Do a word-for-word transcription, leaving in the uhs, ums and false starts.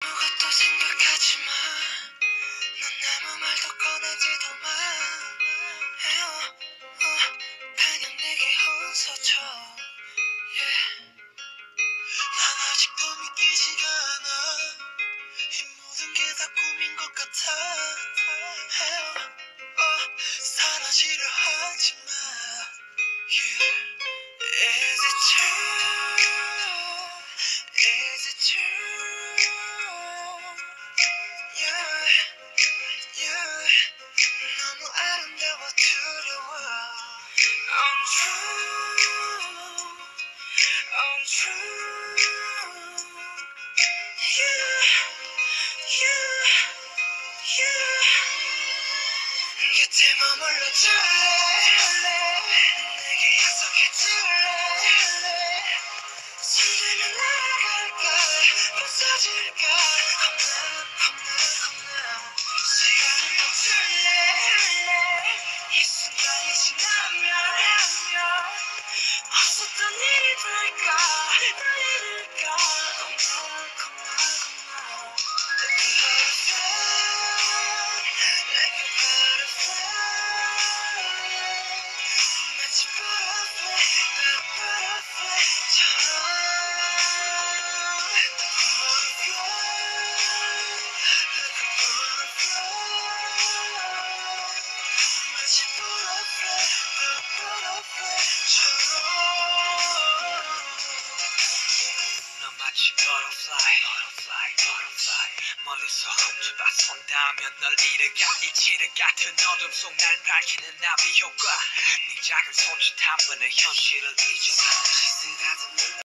아무것도 생각하지 마. 넌 아무 말도 꺼내지도 마. 에어, 어, 그냥 내게 웃어줘. Yeah. 난 아직도 믿기지가 않아. 이 모든 게 다 꿈인 것 같아. 에어, 어, 사라지려 하지 마. Yeah. Is it true? Is it true? Yeah, yeah. 너무 아름다워 두려워. Untrue, untrue. Yeah, yeah, yeah. 곁에 머물러 줄래? 내게 약속해 줄래? 손들면 날아갈까? 부서질까? 겁나 겁나 겁나. 시간을 멈출래? 이 순간이 지나면 하면 없었던 일이 될까? 날 잃을까? 겁나 겁나 겁나. Like a butterfly, 마치 butterfly, butterfly처럼. 너 마치 butterfly, butterfly, butterfly. 멀리서 훔쳐봤선다면 널 잃어가 이치를 같은 어둠 속 날 밝히는 나비 효과. 네 작은 손짓 한 번에 현실을 잊어놔.